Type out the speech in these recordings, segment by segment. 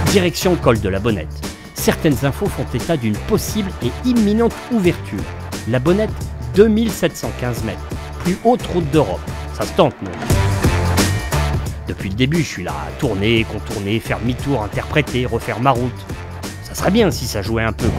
Direction col de la Bonnette. Certaines infos font état d'une possible et imminente ouverture. La Bonnette, 2715 mètres, plus haute route d'Europe. Ça se tente, non? Depuis le début, je suis là à tourner, contourner, faire demi-tour, interpréter, refaire ma route. Ça serait bien si ça jouait un peu.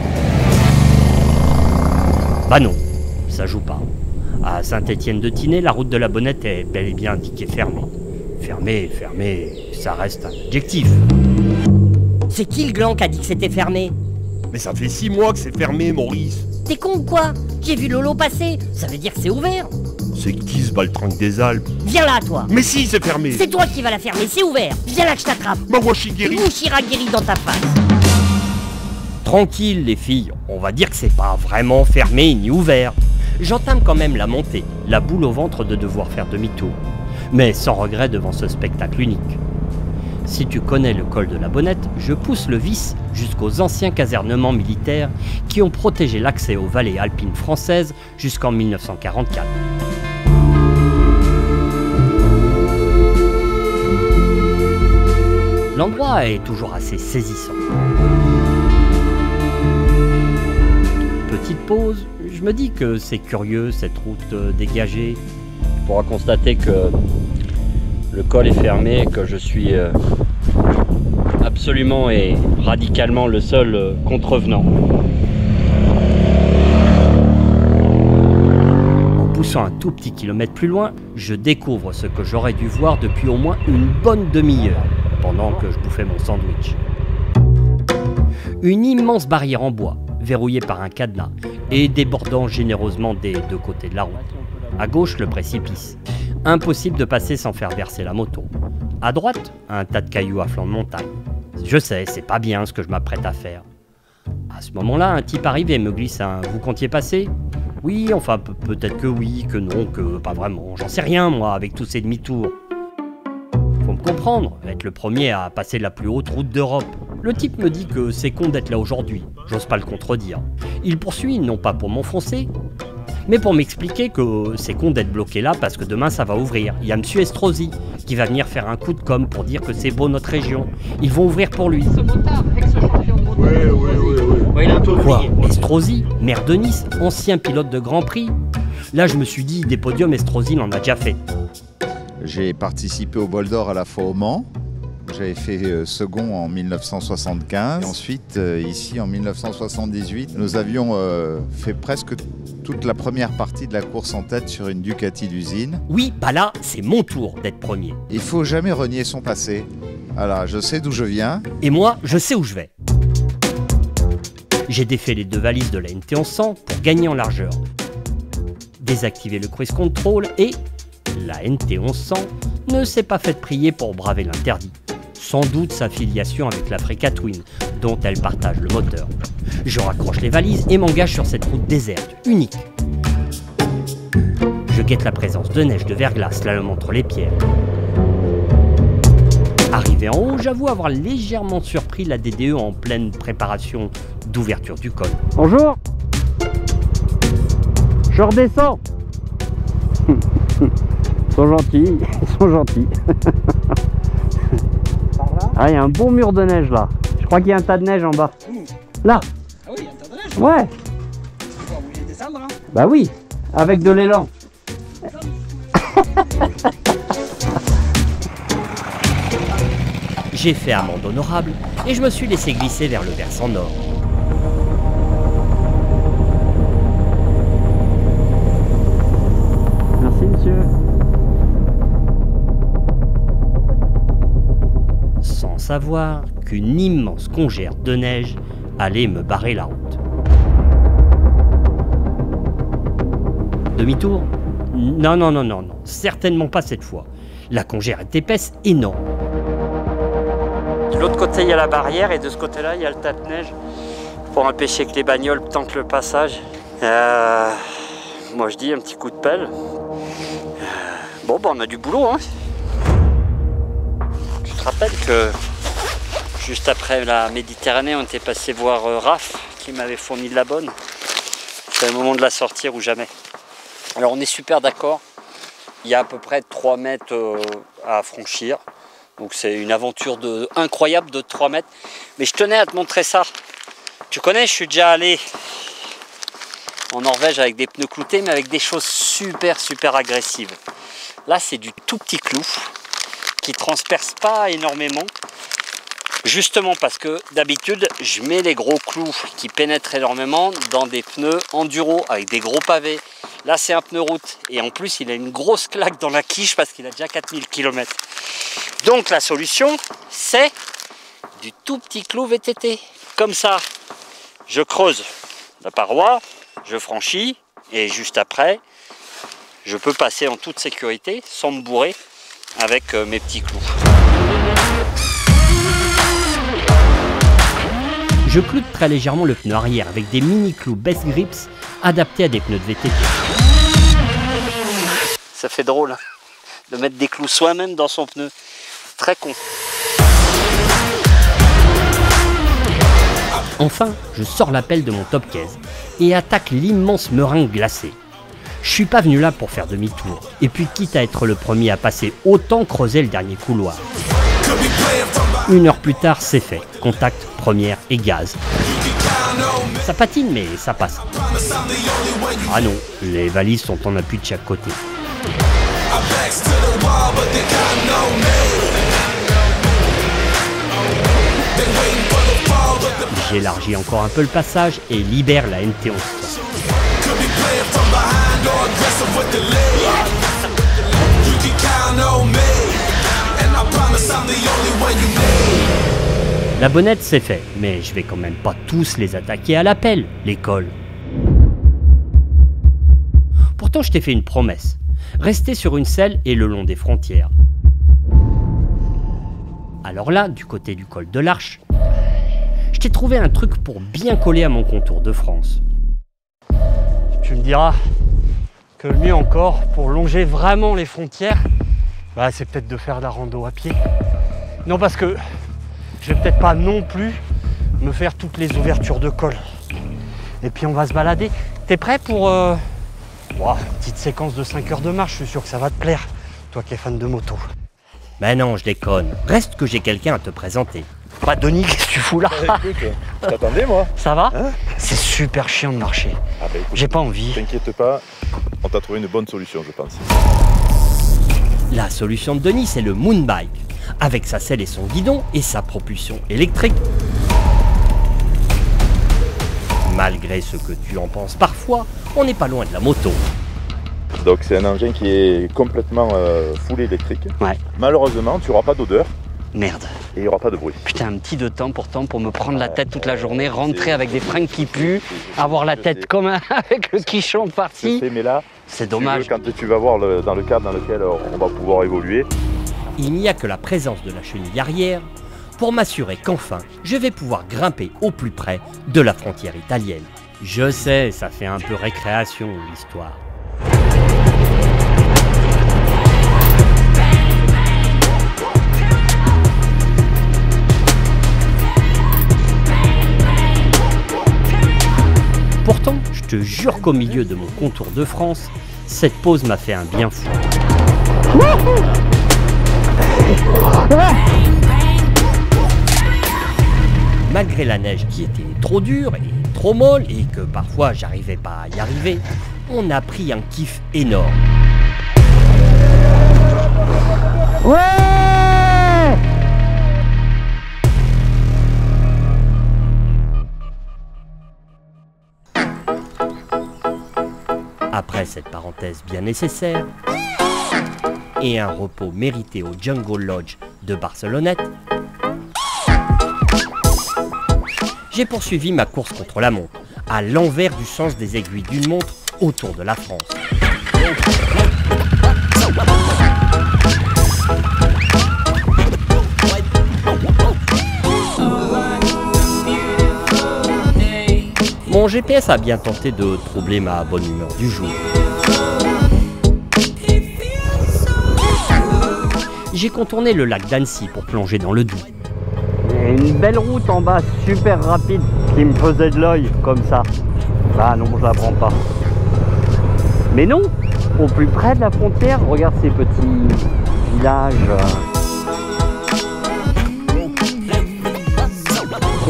Bah non, ça joue pas. À Saint-Étienne-de-Tinée, la route de la Bonnette est bel et bien indiquée fermée. Fermée, ça reste un adjectif. C'est qui le gland qui a dit que c'était fermé? Mais ça fait 6 mois que c'est fermé, Maurice. T'es con ou quoi? J'ai vu Lolo passer, ça veut dire que c'est ouvert. C'est qui ce baltringue des Alpes? Viens là, toi. Mais si, c'est fermé. C'est toi qui vas la fermer, c'est ouvert. Viens là que je t'attrape. Ma Washigiri. Mouchira-guéri dans ta face. Tranquille les filles, on va dire que c'est pas vraiment fermé ni ouvert. J'entame quand même la montée, la boule au ventre de devoir faire demi-tour. Mais sans regret devant ce spectacle unique. Si tu connais le col de la Bonnette, je pousse le vice jusqu'aux anciens casernements militaires qui ont protégé l'accès aux vallées alpines françaises jusqu'en 1944. L'endroit est toujours assez saisissant. Petite pause, je me dis que c'est curieux cette route dégagée. On pourra constater que le col est fermé et que je suis absolument et radicalement le seul contrevenant. En poussant un tout petit kilomètre plus loin, je découvre ce que j'aurais dû voir depuis au moins une bonne demi-heure, pendant que je bouffais mon sandwich. Une immense barrière en bois, verrouillée par un cadenas et débordant généreusement des deux côtés de la route. À gauche, le précipice. Impossible de passer sans faire verser la moto. À droite, un tas de cailloux à flanc de montagne. Je sais, c'est pas bien ce que je m'apprête à faire. À ce moment-là, un type arrive et me glisse un « Vous comptiez passer ?» Oui, enfin, peut-être que oui, que non, que pas vraiment. J'en sais rien, moi, avec tous ces demi-tours. Faut me comprendre, être le premier à passer la plus haute route d'Europe. Le type me dit que c'est con d'être là aujourd'hui. J'ose pas le contredire. Il poursuit, non pas pour m'enfoncer, mais pour m'expliquer que c'est con d'être bloqué là parce que demain ça va ouvrir. Il y a monsieur Estrosi qui va venir faire un coup de com' pour dire que c'est beau notre région. Ils vont ouvrir pour lui. Ce motard, ex-champion de moto. Oui. Il a un peu Quoi? oublié. Estrosi, maire de Nice, ancien pilote de Grand Prix. Là je me suis dit, des podiums Estrosi il en a déjà fait. J'ai participé au Bol d'Or à la fois au Mans. J'avais fait second en 1975. Et ensuite, ici en 1978, nous avions fait presque toute la première partie de la course en tête sur une Ducati d'usine. Oui, bah là, c'est mon tour d'être premier. Il faut jamais renier son passé. Voilà, je sais d'où je viens. Et moi, je sais où je vais. J'ai défait les deux valises de la NT1100 pour gagner en largeur. Désactiver le cruise control et la NT1100 ne s'est pas faite prier pour braver l'interdit. Sans doute sa filiation avec l'Africa Twin, dont elle partage le moteur. Je raccroche les valises et m'engage sur cette route déserte, unique. Je guette la présence de neige, de verglas, slalom entre les pierres. Arrivé en haut, j'avoue avoir légèrement surpris la DDE en pleine préparation d'ouverture du col. Bonjour. Je redescends. Ils sont gentils, ils sont gentils. Ah, il y a un bon mur de neige là. Je crois qu'il y a un tas de neige en bas. Là. Ah oui, il y a un tas de neige. Ouais. On va obligé de descendre, hein. Bah oui, avec de l'élan. J'ai fait amende honorable et je me suis laissé glisser vers le versant nord. Merci monsieur. Sans savoir qu'une immense congère de neige allait me barrer la route. Demi-tour? Non, certainement pas cette fois. La congère est épaisse, énorme. De l'autre côté, il y a la barrière et de ce côté-là, il y a le tas de neige pour empêcher que les bagnoles tentent le passage. Moi, je dis un petit coup de pelle. Bon, on a du boulot, hein. Je te rappelle que juste après la Méditerranée, on était passé voir Raph qui m'avait fourni de la bonne. C'est le moment de la sortir ou jamais. Alors, on est super d'accord. Il y a à peu près 3 mètres à franchir. Donc c'est une aventure incroyable de 3 mètres. Mais je tenais à te montrer ça. Tu connais, je suis déjà allé en Norvège avec des pneus cloutés, mais avec des choses super agressives. Là, c'est du tout petit clou qui transperce pas énormément. Justement parce que d'habitude, je mets les gros clous qui pénètrent énormément dans des pneus enduro avec des gros pavés. Là, c'est un pneu route et en plus, il a une grosse claque dans la quiche parce qu'il a déjà 4000 km. Donc, la solution, c'est du tout petit clou VTT. Comme ça, je creuse la paroi, je franchis et juste après, je peux passer en toute sécurité sans me bourrer avec mes petits clous. Je cloute très légèrement le pneu arrière avec des mini clous Best Grips adaptés à des pneus de VTT. Ça fait drôle de mettre des clous soi-même dans son pneu. Très con. Enfin, je sors la pelle de mon top case et attaque l'immense meringue glacée. Je suis pas venu là pour faire demi-tour. Et puis quitte à être le premier à passer, autant creuser le dernier couloir. 1 heure plus tard, c'est fait. Contact, première et gaz. Ça patine, mais ça passe. Ah non, les valises sont en appui de chaque côté. J'élargis encore un peu le passage et libère la NT1100. La bonnette c'est fait, mais je vais quand même pas tous les attaquer à la pelle, les cols. Pourtant je t'ai fait une promesse, rester sur une selle et le long des frontières. Alors là, du côté du col de l'Arche, je t'ai trouvé un truc pour bien coller à mon contour de France. Tu me diras que le mieux encore, pour longer vraiment les frontières, bah, c'est peut-être de faire de la rando à pied. Non, parce que je vais peut-être pas non plus me faire toutes les ouvertures de col. Et puis on va se balader. T'es prêt pour une petite séquence de 5 heures de marche? Je suis sûr que ça va te plaire, toi qui es fan de moto. Ben non, je déconne. Reste que j'ai quelqu'un à te présenter. Bah Denis, qu'est-ce que tu fous là? Écoute, je t'attendais moi. Ça va? Hein? C'est super chiant de marcher. Ah bah écoute, J'ai pas envie. t'inquiète pas, on t'a trouvé une bonne solution je pense. La solution de Denis, c'est le Moonbike, avec sa selle et son guidon et sa propulsion électrique. Malgré ce que tu en penses parfois, on n'est pas loin de la moto. Donc c'est un engin qui est complètement full électrique. Ouais. Malheureusement, tu n'auras pas d'odeur Merde. et il n'y aura pas de bruit. Putain, un petit de temps pourtant pour me prendre la tête toute la journée, rentrer avec des fringues qui puent, avoir la tête comme avec le quichon Je parti. sais, mais là, C'est tu dommage. veux, quand tu vas voir dans le cadre dans lequel on va pouvoir évoluer, Il n'y a que la présence de la chenille arrière pour m'assurer qu'enfin, je vais pouvoir grimper au plus près de la frontière italienne. Je sais, ça fait un peu récréation l'histoire. Pourtant, je te jure qu'au milieu de mon contour de France, cette pause m'a fait un bien fou. Malgré la neige qui était trop dure et trop molle et que parfois j'arrivais pas à y arriver, on a pris un kiff énorme. Après cette parenthèse bien nécessaire et un repos mérité au Jungle Lodge de Barcelonnette, j'ai poursuivi ma course contre la montre, à l'envers du sens des aiguilles d'une montre autour de la France. Mon GPS a bien tenté de troubler ma bonne humeur du jour. J'ai contourné le lac d'Annecy pour plonger dans le Doubs. Une belle route en bas, super rapide, qui me faisait de l'œil, comme ça. Ah non, je la prends pas. Mais non, au plus près de la frontière, regarde ces petits villages.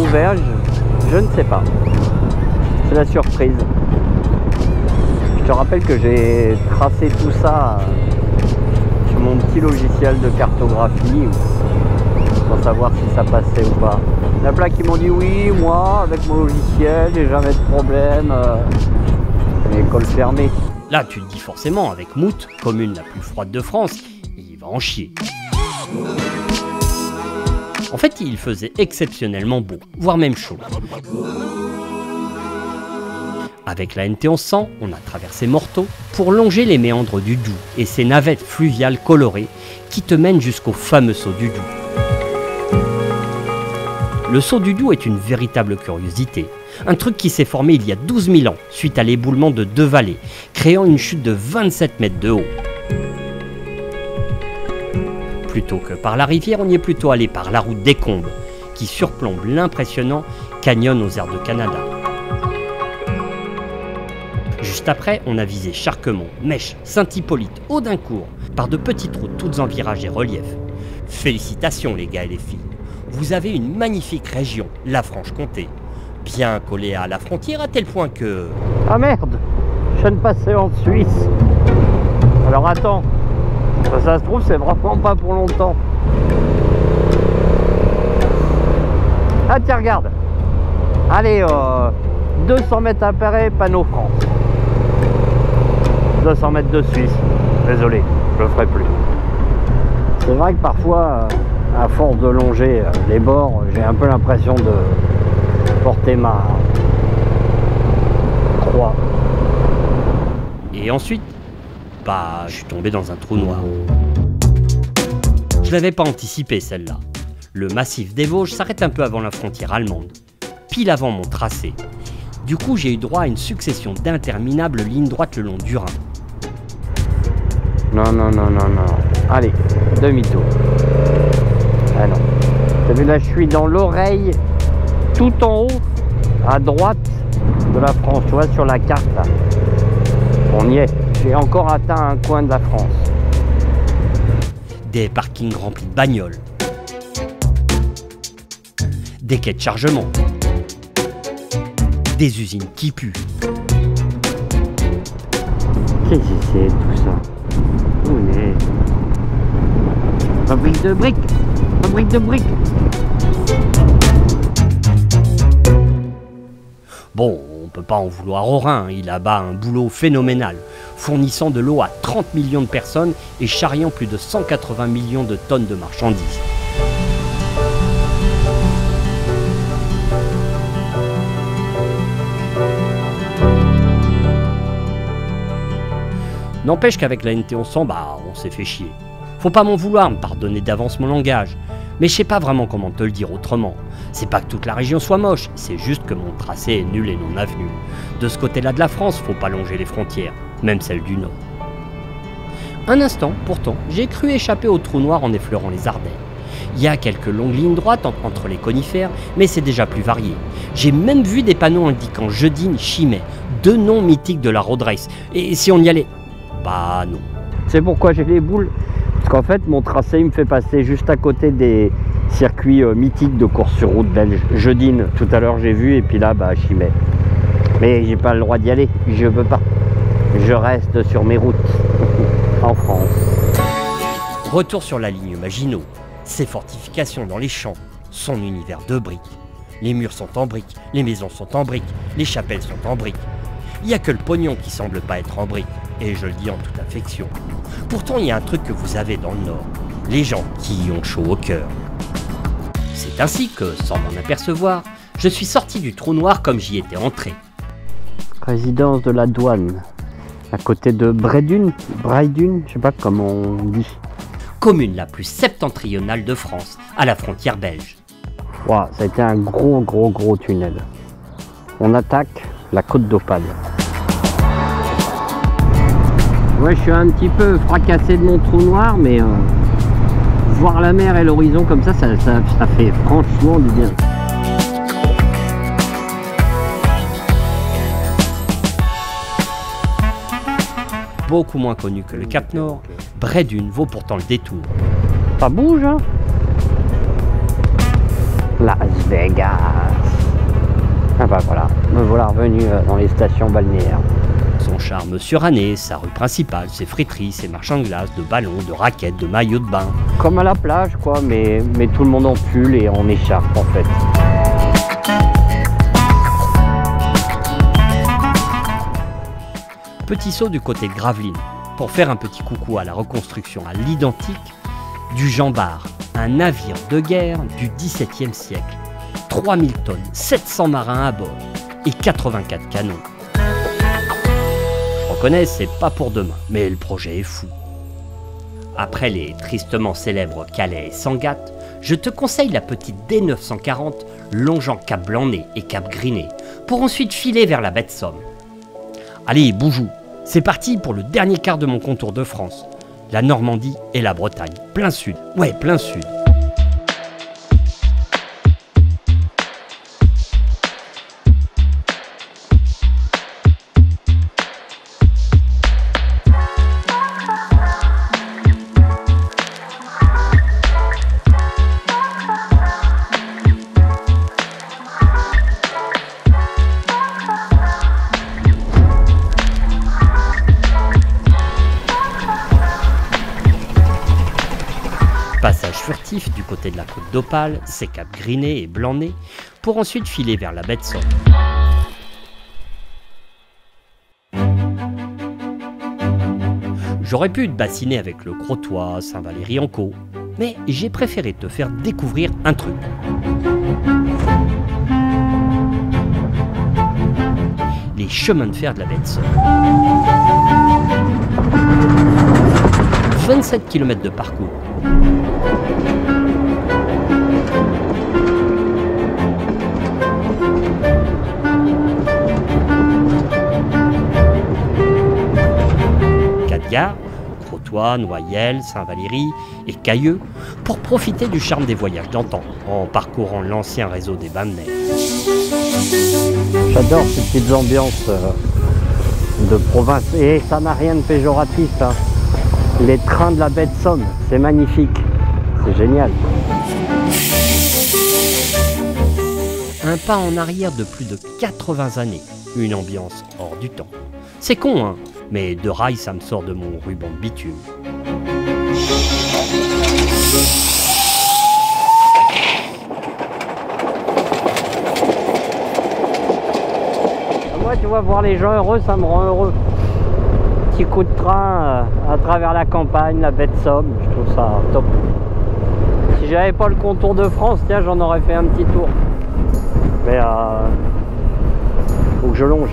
ouvert, je ne sais pas. C'est la surprise. Je te rappelle que j'ai tracé tout ça sur mon petit logiciel de cartographie pour savoir si ça passait ou pas. Il y en a plein qui m'ont dit oui, moi avec mon logiciel, j'ai jamais de problème. L'école fermée. Là, tu te dis forcément, avec Mout, commune la plus froide de France, il va en chier. En fait, il faisait exceptionnellement beau, voire même chaud. Avec la NT1100, on a traversé Morteau pour longer les méandres du Doubs et ses navettes fluviales colorées qui te mènent jusqu'au fameux saut du Doubs. Le saut du Doubs est une véritable curiosité. Un truc qui s'est formé il y a 12 000 ans, suite à l'éboulement de deux vallées, créant une chute de 27 mètres de haut. Plutôt que par la rivière, on y est plutôt allé par la route des Combes, qui surplombe l'impressionnant canyon aux airs de Canada. Juste après, on a visé Charquemont, Mèche, Saint-Hippolyte, Audincourt, par de petites routes toutes en virage et relief. Félicitations les gars et les filles, vous avez une magnifique région, la Franche-Comté. Bien collé à la frontière à tel point que... Ah merde, je viens de passer en Suisse. Alors attends, ça se trouve c'est vraiment pas pour longtemps. Ah tiens regarde. Allez, 200 mètres après, panneau France. 200 mètres de Suisse. Désolé, je le ferai plus. C'est vrai que parfois, à force de longer les bords, j'ai un peu l'impression de porter ma croix. Et ensuite, bah, je suis tombé dans un trou noir. Je l'avais pas anticipé celle-là. Le massif des Vosges s'arrête un peu avant la frontière allemande, pile avant mon tracé. Du coup, j'ai eu droit à une succession d'interminables lignes droites le long du Rhin. Non, non, non, non, non. Allez, demi-tour. Ah non. T'as vu là, je suis dans l'oreille, tout en haut, à droite de la France. Tu vois, sur la carte là. On y est. J'ai encore atteint un coin de la France. Des parkings remplis de bagnoles. Des quais de chargement. Des usines qui puent. Qu'est-ce que c'est tout ça? On est... Fabrique de briques. Fabrique de briques. Bon, on peut pas en vouloir au Rhin, il abat un boulot phénoménal, fournissant de l'eau à 30 millions de personnes et charriant plus de 180 millions de tonnes de marchandises. N'empêche qu'avec la NT1100, bah, on s'est fait chier. Faut pas m'en vouloir, me pardonner d'avance mon langage. Mais je sais pas vraiment comment te le dire autrement. C'est pas que toute la région soit moche, c'est juste que mon tracé est nul et non avenu. De ce côté-là de la France, faut pas longer les frontières, même celles du Nord. Un instant, pourtant, j'ai cru échapper au trou noir en effleurant les Ardennes. Il y a quelques longues lignes droites entre les conifères, mais c'est déjà plus varié. J'ai même vu des panneaux indiquant Jeudine, Chimay, deux noms mythiques de la road race. Et si on y allait? Bah non. C'est pourquoi j'ai les boules. Parce qu'en fait, mon tracé il me fait passer juste à côté des circuits mythiques de course sur route belge. Jeudine, tout à l'heure j'ai vu, et puis là, bah, Chimay. Mais j'ai pas le droit d'y aller, je veux pas. Je reste sur mes routes, en France. Retour sur la ligne Maginot. Ses fortifications dans les champs, son univers de briques. Les murs sont en briques, les maisons sont en briques, les chapelles sont en briques. Il n'y a que le pognon qui semble pas être en briques, et je le dis en toute affection. Pourtant, il y a un truc que vous avez dans le Nord, les gens qui y ont chaud au cœur. C'est ainsi que, sans m'en apercevoir, je suis sorti du trou noir comme j'y étais entré. Résidence de la douane, à côté de Bredune, je sais pas comment on dit. Commune la plus septentrionale de France, à la frontière belge. Wow, ça a été un gros tunnel. On attaque la côte d'Opale. Ouais, je suis un petit peu fracassé de mon trou noir, mais voir la mer et l'horizon comme ça fait franchement du bien. Beaucoup moins connu que le Cap Nord, Bredune vaut pourtant le détour. Ça bouge, hein? Las Vegas. Ah bah voilà, me voilà revenu dans les stations balnéaires. Son charme suranné, sa rue principale, ses friteries, ses marchands de glace, de ballons, de raquettes, de maillots de bain. Comme à la plage quoi, mais tout le monde en pull et en écharpe en fait. Petit saut du côté de Gravelines, pour faire un petit coucou à la reconstruction à l'identique du Jean Bart, un navire de guerre du XVIIe siècle. 3000 tonnes, 700 marins à bord et 84 canons. Je reconnais, c'est pas pour demain, mais le projet est fou. Après les tristement célèbres Calais et Sangatte, je te conseille la petite D940 longeant Cap Blanc-Nez et Cap Griné, pour ensuite filer vers la baie de Somme. Allez, boujou, c'est parti pour le dernier quart de mon contour de France. La Normandie et la Bretagne, plein sud, ouais, plein sud. Passage furtif du côté de la côte d'Opale, c'est Cap Griné et Blanc-Nez, pour ensuite filer vers la baie de Somme. J'aurais pu te bassiner avec le Crotoy, Saint-Valery-en-Caux, mais j'ai préféré te faire découvrir un truc. Les chemins de fer de la baie de Somme. 27 km de parcours. Quatre gares, Crotoy, Noyelles, Saint-Valery et Cailleux, pour profiter du charme des voyages d'antan, en parcourant l'ancien réseau des bains de neige. J'adore ces petites ambiances de province et ça n'a rien de péjoratif. Hein. Les trains de la baie de Somme, c'est magnifique, c'est génial. Un pas en arrière de plus de 80 années, une ambiance hors du temps. C'est con, hein, mais de rail, ça me sort de mon ruban de bitume. Moi, tu vois, voir les gens heureux, ça me rend heureux. Petit coup de train à travers la campagne, la baie de Somme, je trouve ça top. Si j'avais pas le contour de France, tiens, j'en aurais fait un petit tour. Mais faut que je longe.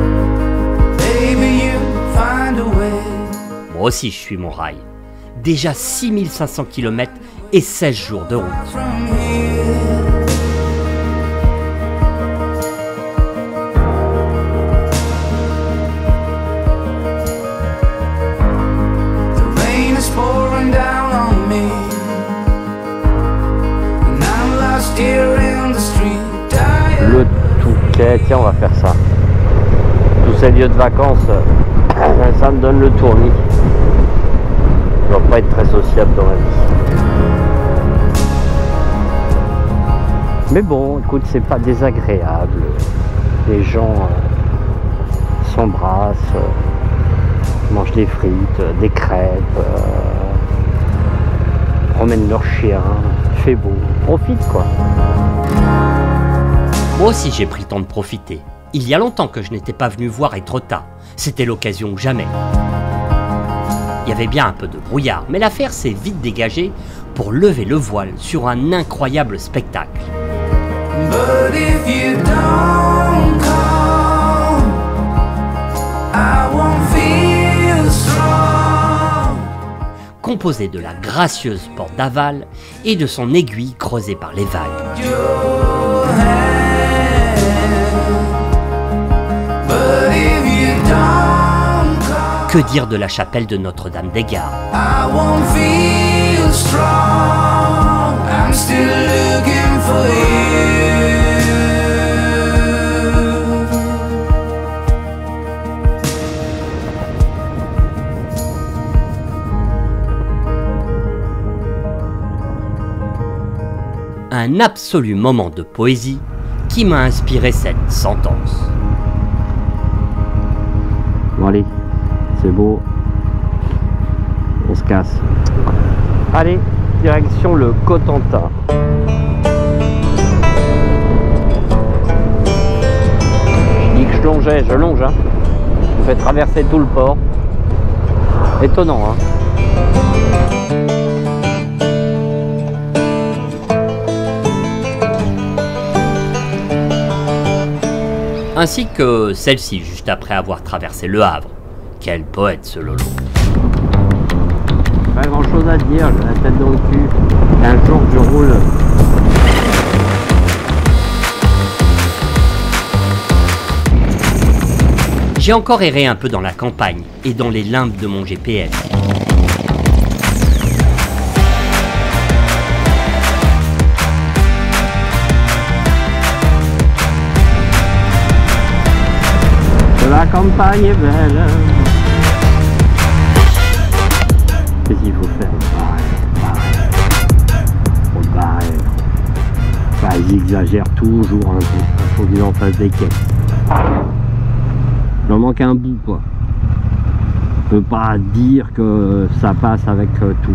Moi aussi, je suis mon rail. Déjà 6500 km et 16 jours de route. Le Touquet, tiens, on va faire ça. Tous ces lieux de vacances, ça me donne le tournis. Je dois pas être très sociable dans la vie. Mais bon, écoute, c'est pas désagréable. Les gens s'embrassent, mangent des frites, des crêpes, promènent leurs chiens, il fait beau, profite quoi. Moi aussi, j'ai pris le temps de profiter. Il y a longtemps que je n'étais pas venu voir Étretat. C'était l'occasion ou jamais. Il y avait bien un peu de brouillard, mais l'affaire s'est vite dégagée pour lever le voile sur un incroyable spectacle. But if you don't come, I won't feel strong. Composé de la gracieuse porte d'Aval et de son aiguille creusée par les vagues. Your hand. But if you don't come, Que dire de la chapelle de Notre-Dame-des-Gares? I won't feel strong. I'm still looking for you. Un absolu moment de poésie qui m'a inspiré cette sentence. Bon allez, c'est beau. On se casse. Allez, direction le Cotentin. Je dis que je longeais, je longe. Hein. Je fais traverser tout le port. Étonnant, hein. Ainsi que celle-ci juste après avoir traversé le Havre. Quel poète ce Lolo. Pas grand chose à dire, j'ai la tête dans le cul. Un jour je roule. J'ai encore erré un peu dans la campagne et dans les limbes de mon GPS. La campagne est belle. Qu'est-ce qu'il faut faire? Faut le barrer. Enfin, ils exagèrent toujours un peu. Il faut qu'ils en fassent des caisses. Il en manque un bout, quoi. On peut pas dire que ça passe avec tout.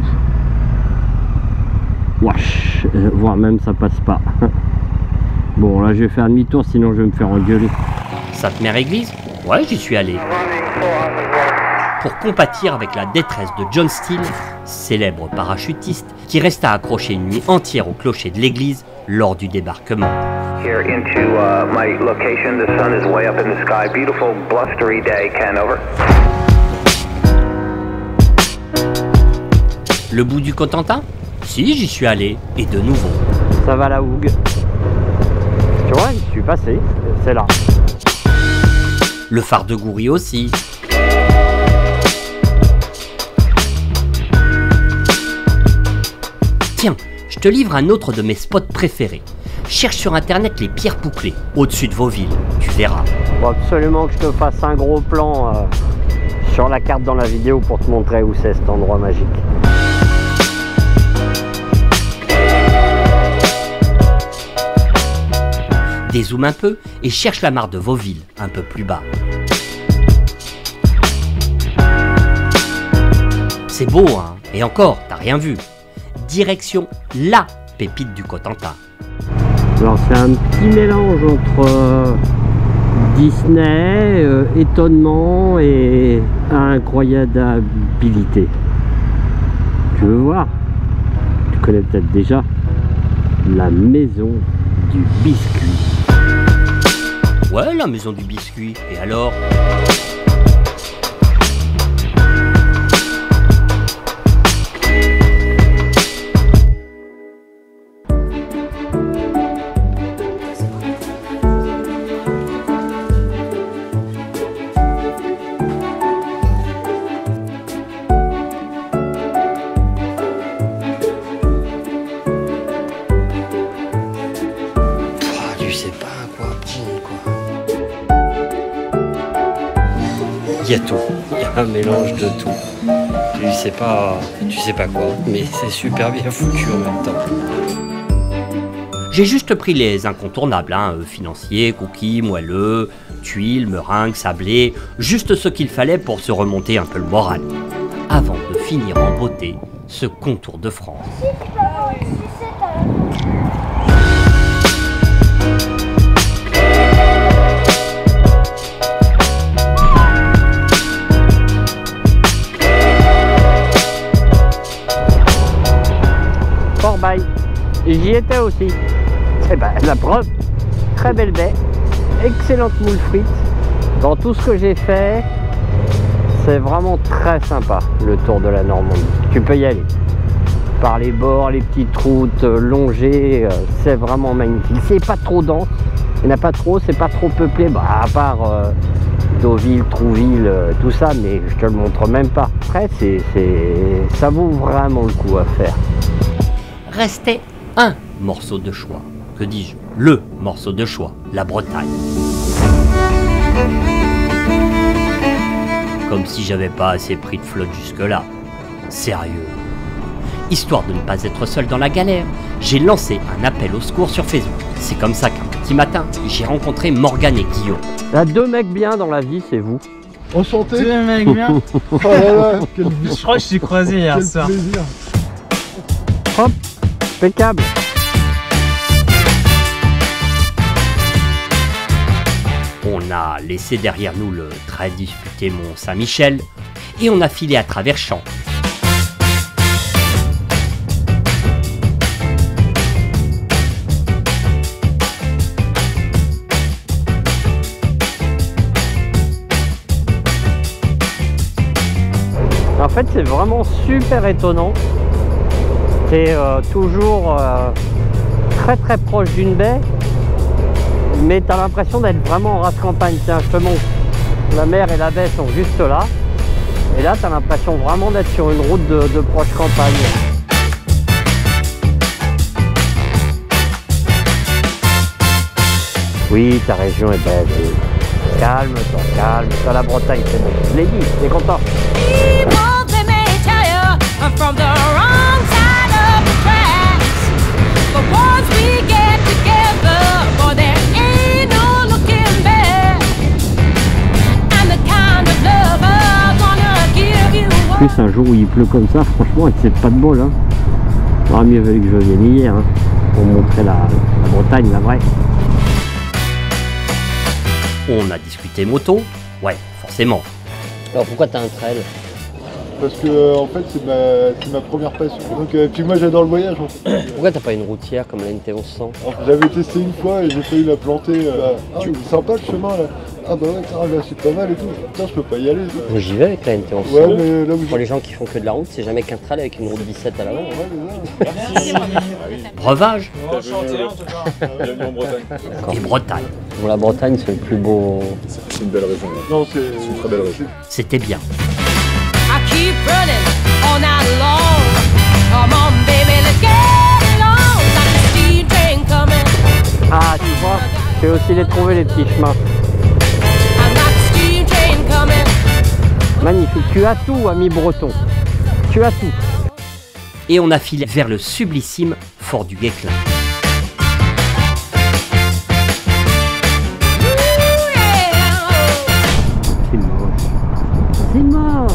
Wesh, voire même ça passe pas. Bon, là je vais faire demi-tour, sinon je vais me faire engueuler. Sainte-Mère-Église? Ouais, j'y suis allé. Pour compatir avec la détresse de John Steele, célèbre parachutiste, qui resta accroché une nuit entière au clocher de l'église lors du débarquement. Here into my location. The sun is way up in the sky. Beautiful, blustery day, Ken, over. Le bout du Cotentin? Si, j'y suis allé, et de nouveau. Ça va la hougue. Tu vois, je suis passé, c'est là. Le phare de Goury aussi. Tiens, je te livre un autre de mes spots préférés. Cherche sur internet les pierres Pouclé, au-dessus de Vauville, tu verras. Faut absolument que je te fasse un gros plan sur la carte dans la vidéo pour te montrer où c'est cet endroit magique. Dézoome un peu et cherche la mare de Vauville, un peu plus bas. C'est beau, hein? Et encore, t'as rien vu. Direction la pépite du Cotentin. Alors c'est un petit mélange entre Disney, étonnement et incroyabilité. Tu veux voir? Tu connais peut-être déjà la maison du biscuit. Ouais, la maison du biscuit. Et alors? Il y a tout, il y a un mélange de tout. Tu sais pas quoi, mais c'est super bien foutu en même temps. J'ai juste pris les incontournables, hein, financiers, cookies, moelleux, tuiles, meringues, sablés, juste ce qu'il fallait pour se remonter un peu le moral. Avant de finir en beauté ce contour de France. J'y étais aussi. C'est la preuve. Très belle baie, excellente moule frites. Dans tout ce que j'ai fait, c'est vraiment très sympa le tour de la Normandie. Tu peux y aller. Par les bords, les petites routes longées, c'est vraiment magnifique. C'est pas trop dense, il n'y en a pas trop, c'est pas trop peuplé, à part Deauville, Trouville, tout ça, mais je te le montre même pas. Après, ça vaut vraiment le coup à faire. Restait un morceau de choix. Que dis-je? Le morceau de choix, la Bretagne. Comme si j'avais pas assez pris de flotte jusque-là. Sérieux. Histoire de ne pas être seul dans la galère, j'ai lancé un appel au secours sur Facebook. C'est comme ça qu'un petit matin, j'ai rencontré Morgane et Guillaume. Il y a deux mecs bien dans la vie, c'est vous. Enchanté. Deux mecs bien. Oh là là, quel Je crois que je t'ai croisé hier soir. plaisir. Hop, impeccable. On a laissé derrière nous le très disputé Mont Saint-Michel et on a filé à travers champs. En fait, c'est vraiment super étonnant. C'est toujours très très proche d'une baie, mais tu as l'impression d'être vraiment en race campagne. Tiens, je te montre. La mer et la baie sont juste là. Et là, tu as l'impression vraiment d'être sur une route de proche campagne. Oui, ta région est belle. Calme-toi, la Bretagne, c'est bon. Je l'ai dit, t'es content. From the wrong side of the tracks, but once we get together, boy, there ain't no looking back. I'm the kind of lover gonna give you En plus, un jour où il pleut comme ça, franchement, c'est pas de bol. Hein. Il aurait mieux valu que je vienne hier, hein, pour montrer la Bretagne, la vraie. On a discuté moto. Ouais, forcément. Alors pourquoi t'as un trail? Parce que en fait c'est ma première passion. Donc puis moi j'adore le voyage en fait. Pourquoi t'as pas une routière comme la NT1100? J'avais testé une fois et j'ai failli la planter. C'est sympa le chemin là. Ah bah ouais, là, c'est pas mal et tout. Putain, je peux pas y aller. Moi j'y vais avec la NT1100. Ouais, mais là où pour les gens qui font que de la route, c'est jamais qu'un trail avec une route 17 à l'avant. Ouais, Breuvage. Enchanté en tout cas. Bienvenue en Bretagne. Et Bretagne. Bon, la Bretagne, c'est le plus beau. C'est une belle région. non, C'est une très belle région. C'était bien. I keep running all night long. Come on, baby, let's get along. Like a steam train coming. Ah, tu vois, j'ai aussi les trouver les petits chemins. I'm like a steam train coming. Magnifique. Tu as tout, ami breton. Tu as tout. Et on a filé vers le sublissime Fort du Guesclin. Ooh, yeah. C'est moche. C'est moche.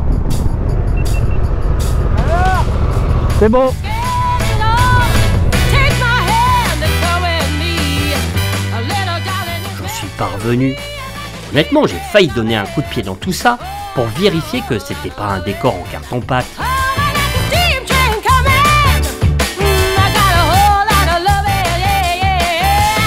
C'est bon. Get along. Take my hand and go with me. A little darling. J'en suis parvenu. Honnêtement, j'ai failli donner un coup de pied dans tout ça pour vérifier que c'était pas un décor en carton-pâte. Oh, I got the steam train coming. I got a whole lot of love, yeah, yeah.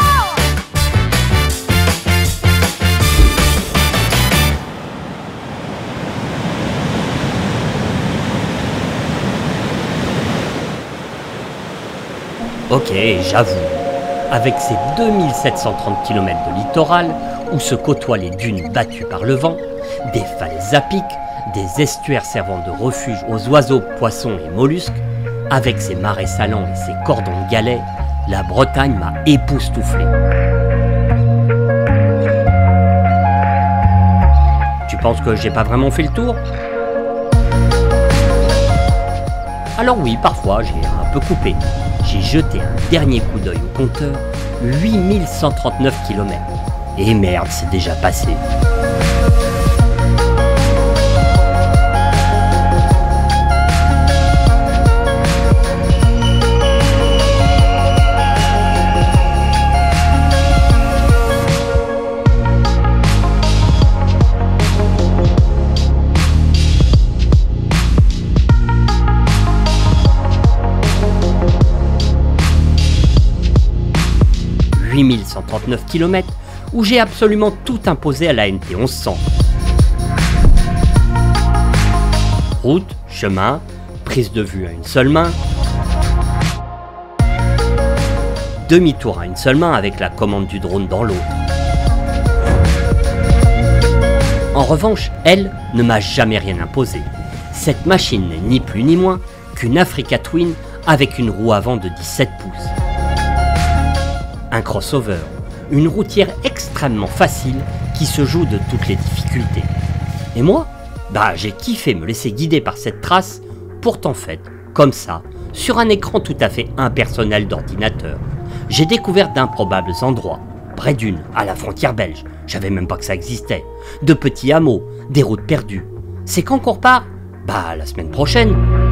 Ok, j'avoue, avec ces 2730 km de littoral, où se côtoient les dunes battues par le vent, des falaises à pic, des estuaires servant de refuge aux oiseaux, poissons et mollusques, avec ses marais salants et ses cordons de galets, la Bretagne m'a époustouflé. Tu penses que j'ai pas vraiment fait le tour? Alors oui, parfois j'ai un peu coupé. J'ai jeté un dernier coup d'œil au compteur, 8139 km. Et merde, c'est déjà passé. « 8139 km où j'ai absolument tout imposé à la NT1100. Route, chemin, prise de vue à une seule main, demi-tour à une seule main avec la commande du drone dans l'autre. En revanche, elle ne m'a jamais rien imposé. Cette machine n'est ni plus ni moins qu'une Africa Twin avec une roue avant de 17 pouces. Un crossover, une routière extrêmement facile qui se joue de toutes les difficultés. Et moi, j'ai kiffé me laisser guider par cette trace, pourtant faite Comme ça, sur un écran tout à fait impersonnel d'ordinateur, j'ai découvert d'improbables endroits, près d'une, à la frontière belge, j'avais même pas que ça existait, de petits hameaux, des routes perdues. C'est quand qu'on repart ? Bah, la semaine prochaine.